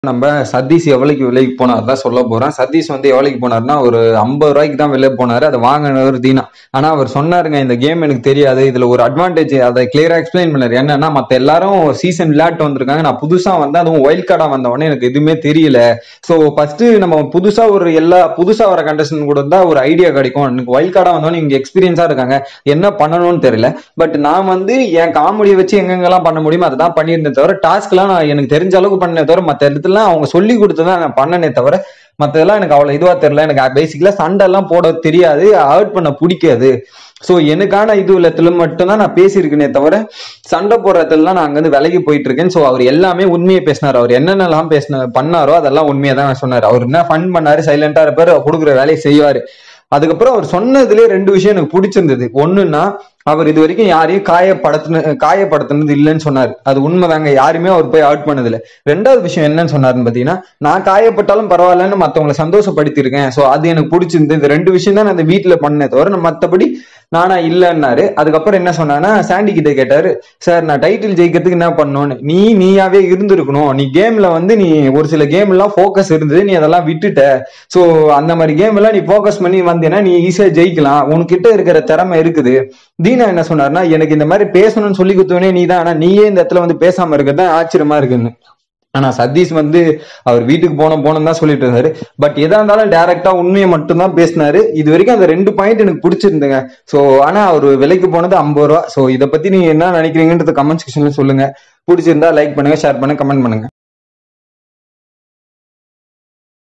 நம்ம சதீஷ் எவ்வளவுக்கு விலைக்கு போனார் தான் சொல்ல போறோம். சதீஷ் வந்து எவ்வளவுக்கு போனார்னா ஒரு 50 ரூபாய்க்கு தான் வெளில போனாரு. அதை வாங்கினவர் தீனா. ஆனா அவர் சொன்னாருங்க, இந்த கேம் எனக்கு தெரியாது, இதுல ஒரு அட்வான்டேஜ் அதை கிளியரா எக்ஸ்பிளைன் பண்ணாரு. என்னன்னா, மத்த எல்லாரும் சீசன் விளையாட்டு வந்திருக்காங்க, நான் புதுசா வந்தேன், அதுவும் ஒயில்ட் கார்டா வந்தவொடனே எனக்கு எதுவுமே தெரியல. சோ ஃபர்ஸ்ட் நம்ம புதுசா வர கண்டஸ்டன் கூட தான் ஒரு ஐடியா கிடைக்கும். எனக்கு ஒயில்ட் கார்டா வந்தவொடனே இவங்க எக்ஸ்பீரியன்ஸா இருக்காங்க, என்ன பண்ணணும்னு தெரியல. பட் நான் வந்து என் காமெடியை வச்சு எங்கெங்கெல்லாம் பண்ண முடியுமோ அதை தான் பண்ணியிருந்தேன் தவிர, டாஸ்க் எல்லாம் நான் எனக்கு தெரிஞ்ச அளவுக்கு பண்ணே தவிர, மத்த இடத்துல அவங்க சொல்லி கொடுத்துதான் நான் பண்ணனே தவிர, மத்ததெல்லாம் எனக்கு அவ்வளவு இதுவா தெரியல. எனக்கு பேசிக்கலா சண்டை எல்லாம் போட தெரியாது, ஹர்ட் பண்ண பிடிக்காது. சோ எனக்கான இதுல மட்டும்தான் நான் பேசியிருக்கேனே தவிர, சண்டை போடுறதுலாம் நான் அங்க இருந்து விலகி போயிட்டு இருக்கேன். சோ அவர் எல்லாமே உண்மையை பேசினார். அவர் என்னென்னலாம் பண்ணாரோ அதெல்லாம் உண்மையை தான் சொன்னார். அவர் என்ன ஃபன் பண்ணாரு, சைலண்டா இருப்பாரு, கொடுக்குற வேலையை செய்வாரு. அதுக்கப்புறம் அவர் சொன்னதுலயே 2 விஷயம் எனக்கு பிடிச்சிருந்தது. ஒண்ணுன்னா, அவர் இது வரைக்கும் யாரையும் காயப்படுத்தினது இல்லைன்னு சொன்னாரு. அது உண்மைதாங்க, யாருமே அவர் போய் ஹர்ட் பண்ணது இல்லை. 2வது விஷயம் என்னன்னு சொன்னாருன்னு பாத்தீங்கன்னா, நான் காயப்பட்டாலும் பரவாயில்லன்னு மத்தவங்களை சந்தோஷப்படுத்தி இருக்கேன். சோ அது எனக்கு பிடிச்சிருந்து. இந்த 2 விஷயம் தான் நான் அந்த வீட்டுல பண்ணேன் தவிர மத்தபடி நானா இல்லைன்னாரு. அதுக்கப்புறம் என்ன சொன்னான்னா, சாண்டி கிட்ட கேட்டாரு, சார் நான் டைட்டில் ஜெயிக்கிறதுக்கு என்ன பண்ணணும்னு. நீயாவே இருந்திருக்கணும், நீ கேம்ல வந்து நீ ஒரு சில கேம் எல்லாம் போக்கஸ் இருந்தது, நீ அதெல்லாம் விட்டுட்ட. சோ அந்த மாதிரி கேம் எல்லாம் நீ போக்கஸ் பண்ணி வந்தேன்னா நீ ஈஸியா ஜெயிக்கலாம், உன்கிட்ட இருக்கிற திறமை இருக்குது. தீனா என்ன சொன்னார்னா, எனக்கு இந்த மாதிரி பேசணும்னு சொல்லி கொடுத்தவனே நீ தான், ஆனா நீயே இந்த இடத்துல வந்து பேசாம இருக்கிறது ஆச்சரியமா இருக்குன்னு. ஆனா சதீஷ் வந்து அவர் வீட்டுக்கு போனோம் தான் சொல்லிட்டு இருந்தாரு. பட் எதா இருந்தாலும் டைரக்டா உண்மையை மட்டும் தான் பேசினாரு. இது வரைக்கும் அந்த 2 பாயிண்ட் எனக்கு பிடிச்சிருந்துங்க. சோ ஆனா அவர் விலைக்கு போனது 50 ரூபா. சோ இதை பத்தி நீங்க என்ன நினைக்கிறீங்கன்றது கமெண்ட் செக்ஷன்ல சொல்லுங்க. பிடிச்சிருந்தா லைக் பண்ணுங்க, ஷேர் பண்ணுங்க, கமெண்ட் பண்ணுங்க.